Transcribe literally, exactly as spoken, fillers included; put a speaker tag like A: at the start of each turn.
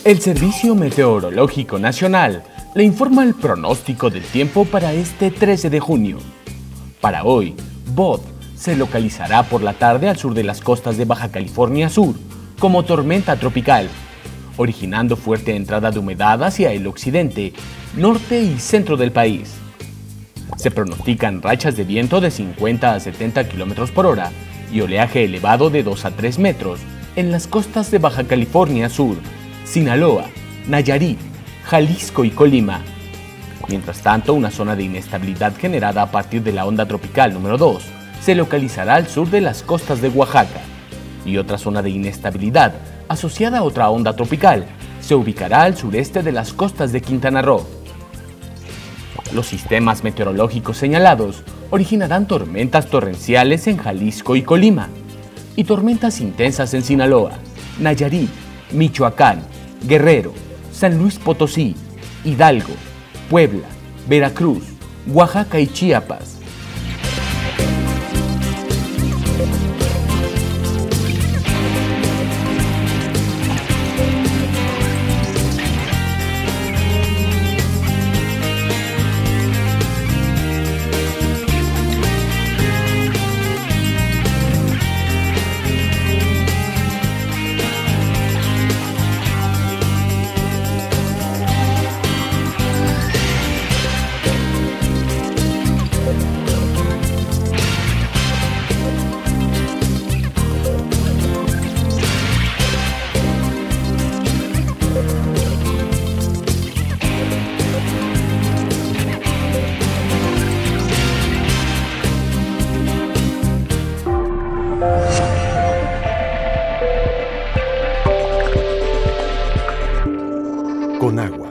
A: El Servicio Meteorológico Nacional le informa el pronóstico del tiempo para este trece de junio. Para hoy, Bod se localizará por la tarde al sur de las costas de Baja California Sur como tormenta tropical, originando fuerte entrada de humedad hacia el occidente, norte y centro del país. Se pronostican rachas de viento de cincuenta a setenta kilómetros por hora y oleaje elevado de dos a tres metros en las costas de Baja California Sur, Sinaloa, Nayarit, Jalisco y Colima. Mientras tanto, una zona de inestabilidad generada a partir de la onda tropical número dos se localizará al sur de las costas de Oaxaca, y otra zona de inestabilidad asociada a otra onda tropical se ubicará al sureste de las costas de Quintana Roo. Los sistemas meteorológicos señalados originarán tormentas torrenciales en Jalisco y Colima, y tormentas intensas en Sinaloa, Nayarit, Michoacán, Guerrero, San Luis Potosí, Hidalgo, Puebla, Veracruz, Oaxaca y Chiapas.
B: Conagua.